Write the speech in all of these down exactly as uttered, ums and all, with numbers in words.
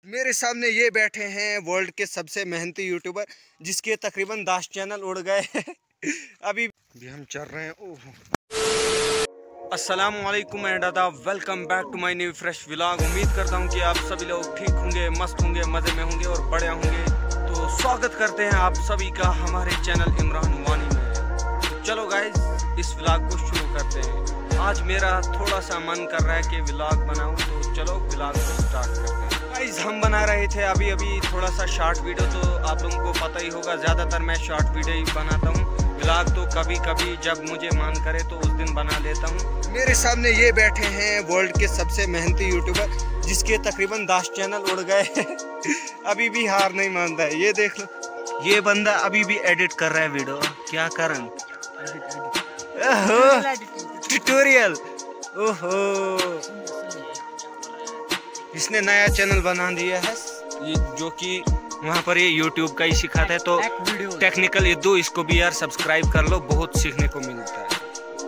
मेरे सामने ये बैठे हैं वर्ल्ड के सबसे मेहनती यूट्यूबर, जिसके तकरीबन दस चैनल उड़ गए अभी भी हम चल रहे हैं। ओह, अस्सलाम वालेकुम एंड आदाब, welcome back to my new fresh vlog. उम्मीद करता हूँ कि आप सभी लोग ठीक होंगे, मस्त होंगे, मज़े में होंगे और बड़े होंगे। तो स्वागत करते हैं आप सभी का हमारे चैनल इमरान वानी में। तो चलो गाइज, इस व्लॉग को शुरू करते हैं। आज मेरा थोड़ा सा मन कर रहा है कि व्लॉग बनाऊँ, तो चलो व्लॉग को स्टार्ट करते हैं। गाइज हम बना रहे थे अभी अभी थोड़ा सा शॉर्ट वीडियो, तो आप लोगों को पता ही होगा ज़्यादातर मैं शॉर्ट वीडियो ही बनाता हूँ। व्लॉग तो कभी कभी जब मुझे मन करे तो उस दिन बना लेता हूँ। मेरे सामने ये बैठे हैं वर्ल्ड के सबसे मेहनती यूट्यूबर, जिसके तकरीबन दस चैनल उड़ गए अभी भी हार नहीं मानता है। ये देख लो, ये बंदा अभी भी एडिट कर रहा है वीडियो। क्या करन ट्यूटोरियल। ओहो, इसने नया चैनल बना दिया है, ये जो कि वहाँ पर ये यूट्यूब का ही सिखाता है। तो टेक्निकल इद्दू, इसको भी यार सब्सक्राइब कर लो, बहुत सीखने को मिलता है।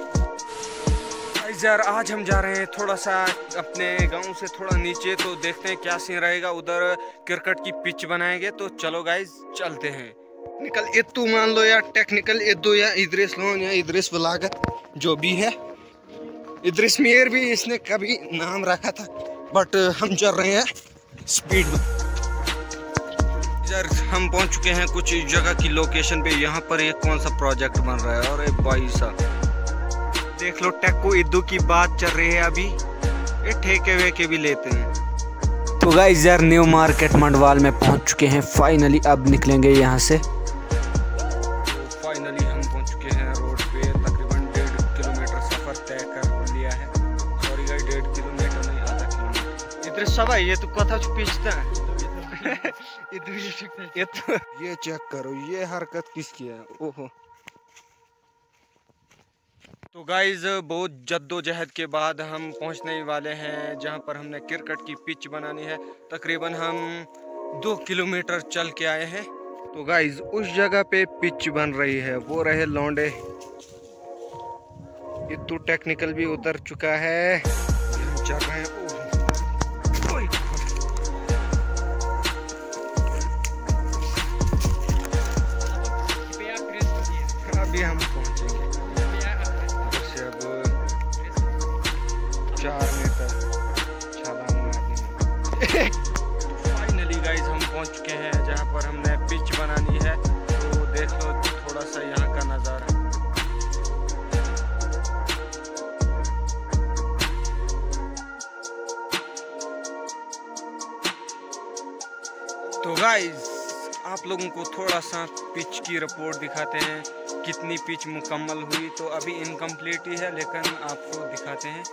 यार आज हम जा रहे हैं थोड़ा सा अपने गांव से थोड़ा नीचे, तो देखते हैं क्या सीन रहेगा। उधर क्रिकेट की पिच बनाएंगे, तो चलो गाइज चलते हैं। टेक्निकल इद्दू मान लो या टेक्निकल इद्दू या इद्रिस लोन या इद्रिस ब्लागर, जो भी है, इद्रिस मीर भी इसने कभी नाम रखा था, बट हम चल रहे हैं स्पीड में। यार हम पहुंच चुके हैं कुछ जगह की लोकेशन पे। यहाँ पर एक कौन सा प्रोजेक्ट बन रहा है, और एक भाई साहब देख लो, टेक्को इद्दू की बात चल रही है अभी। ये ठेके वेके भी लेते हैं। तो गाइस यार न्यू मार्केट मंडवाल में पहुंच चुके हैं फाइनली। अब निकलेंगे यहाँ से। तो फाइनली हम पहुंच चुके हैं रोड पे। तकरीबन डेढ़ किलोमीटर सफर तय कर लिया है। सॉरी गाइस, डेढ़ किलोमीटर नहीं, आधा किलोमीटर। इधर सब है, ये तो कथा पिछता है ये तो ये चेक करो, ये हरकत किसकी है। ओहो, तो गाइज बहुत जद्दोजहद के बाद हम पहुंचने वाले हैं जहां पर हमने क्रिकेट की पिच बनानी है। तकरीबन हम दो किलोमीटर चल के आए हैं। तो गाइज उस जगह पे पिच बन रही है, वो रहे लौंडे। इतू टेक्निकल भी उतर चुका है, हम चल रहे हैं। अभी हम पहुंचेंगे जैसे अब चार मीटर छलांग मारनी है। फाइनली गाइज हम पहुंच चुके हैं जहां पर हमने पिच बनानी है। तो देख लो थोड़ा सा यहाँ का नज़ारा। तो गाइज आप लोगों को थोड़ा सा पिच की रिपोर्ट दिखाते हैं, कितनी पिच मुकम्मल हुई। तो अभी इनकम्प्लीट ही है, लेकिन आपको दिखाते हैं।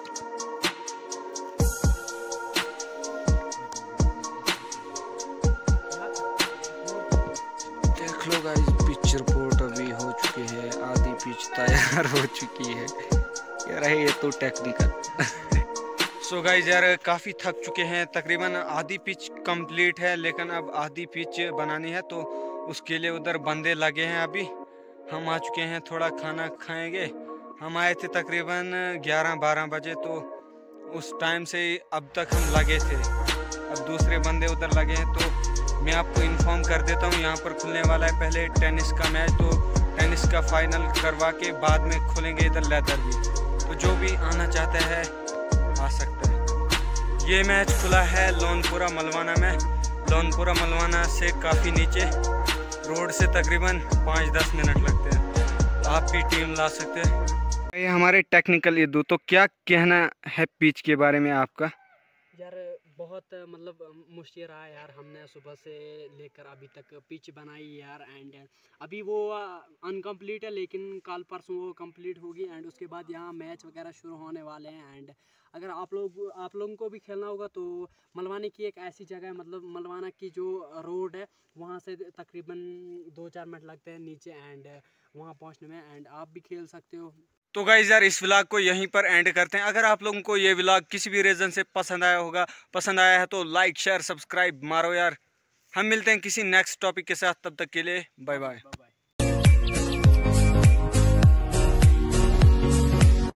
देख लो गाइस, पिच रिपोर्ट अभी हो चुकी है, आधी पिच तैयार हो चुकी है। यार है ये तो टेक्निकल सो गाइस यार काफ़ी थक चुके हैं। तकरीबन आधी पिच कंप्लीट है, लेकिन अब आधी पिच बनानी है, तो उसके लिए उधर बंदे लगे हैं। अभी हम आ चुके हैं, थोड़ा खाना खाएंगे। हम आए थे तकरीबन ग्यारह बारह बजे, तो उस टाइम से अब तक हम लगे थे। अब दूसरे बंदे उधर लगे हैं। तो मैं आपको इन्फॉर्म कर देता हूँ, यहाँ पर खुलने वाला है पहले टेनिस का मैच। तो टेनिस का फाइनल करवा के बाद में खुलेंगे इधर लेदर भी। तो जो भी आना चाहता है आ सकता है। ये मैच खुला है लोनपुरा मलवाना में। लोनपुरा मलवाना से काफ़ी नीचे, रोड से तकरीबन पाँच दस मिनट लगते हैं। आप भी टीम ला सकते हैं। ये हमारे टेक्निकल इद्दू, तो क्या कहना है पिच के बारे में आपका? यार बहुत मतलब मुश्किल रहा यार, हमने सुबह से लेकर अभी तक पिच बनाई यार। एंड अभी वो अनकम्प्लीट है, लेकिन कल परसों वो कंप्लीट होगी। एंड उसके बाद यहाँ मैच वगैरह शुरू होने वाले हैं। एंड अगर आप लोग आप लोगों को भी खेलना होगा, तो मलवाने की एक ऐसी जगह है, मतलब मलवाना की जो रोड है वहाँ से तकरीबन दो चार मिनट लगते हैं नीचे एंड वहाँ पहुँचने में। एंड आप भी खेल सकते हो। तो गाइस यार इस व्लॉग को यहीं पर एंड करते हैं। अगर आप लोगों को ये व्लॉग किसी भी रीज़न से पसंद आया होगा, पसंद आया है तो लाइक शेयर सब्सक्राइब मारो यार। हम मिलते हैं किसी नेक्स्ट टॉपिक के साथ, तब तक के लिए बाय बाय।